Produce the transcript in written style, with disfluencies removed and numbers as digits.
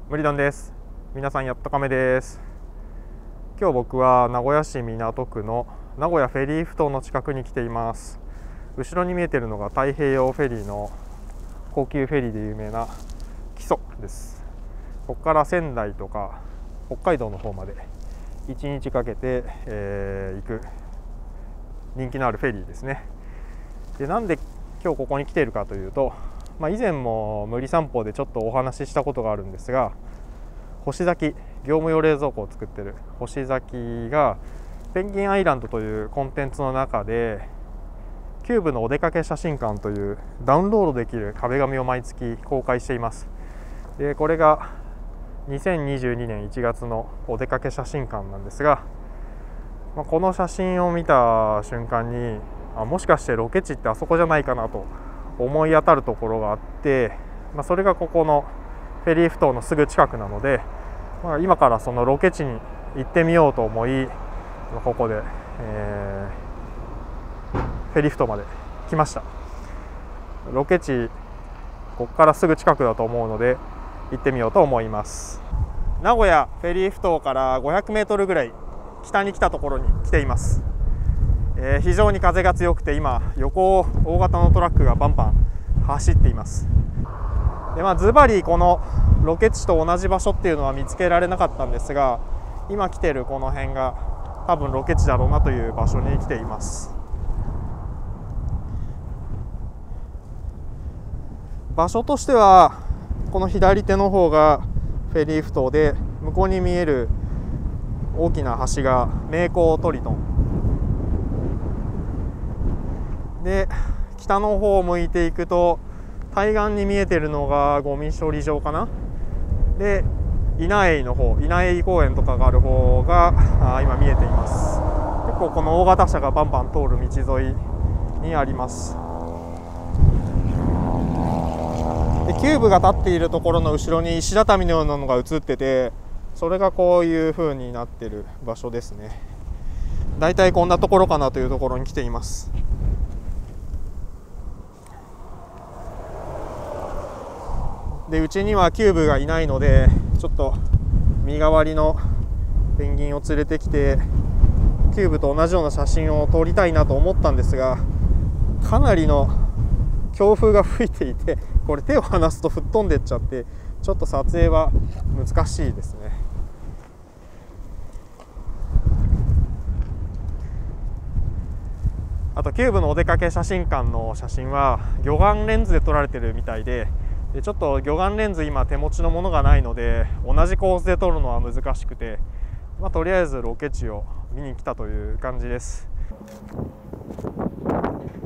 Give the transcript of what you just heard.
無理丼です。皆さんやっとかめです。今日僕は名古屋市港区の名古屋フェリーふ頭の近くに来ています。後ろに見えているのが太平洋フェリーの高級フェリーで有名な木曽です。ここから仙台とか北海道の方まで1日かけて、行く人気のあるフェリーですね。で、なんで今日ここに来ているかというと、以前も無理散歩でちょっとお話ししたことがあるんですが、星崎業務用冷蔵庫を作っている星崎がペンギンアイランドというコンテンツの中でキューブのお出かけ写真館というダウンロードできる壁紙を毎月公開しています。で、これが2022年1月のお出かけ写真館なんですが、この写真を見た瞬間にもしかしてロケ地ってあそこじゃないかなと思い当たるところがあって、それがここのフェリーふ頭のすぐ近くなので、今からそのロケ地に行ってみようと思い、ここで、フェリーふ頭まで来ました。ロケ地ここからすぐ近くだと思うので行ってみようと思います。名古屋フェリーふ頭から500メートルぐらい北に来たところに来ています。非常に風が強くて今横を大型のトラックがバンバン走っています。で、ズバリこのロケ地と同じ場所っていうのは見つけられなかったんですが、今来てるこの辺が多分ロケ地だろうなという場所に来ています。場所としてはこの左手の方がフェリーふ頭で、向こうに見える大きな橋が名港トリトンで、北の方を向いていくと対岸に見えているのがゴミ処理場かな。で、稲永の方、稲永公園とかがある方が今見えています。結構この大型車がバンバン通る道沿いにあります。で、キューブが立っているところの後ろに石畳のようなのが映ってて、それがこういう風になっている場所ですね。だいたいこんなところかなというところに来ています。で、うちにはキューブがいないので、ちょっと身代わりのペンギンを連れてきてキューブと同じような写真を撮りたいなと思ったんですが、かなりの強風が吹いていて、これ手を離すと吹っ飛んでっちゃって、ちょっと撮影は難しいですね。あとキューブのお出かけ写真館の写真は魚眼レンズで撮られてるみたいで、ちょっと魚眼レンズ今手持ちのものがないので同じ構図で撮るのは難しくて、とりあえずロケ地を見に来たという感じです。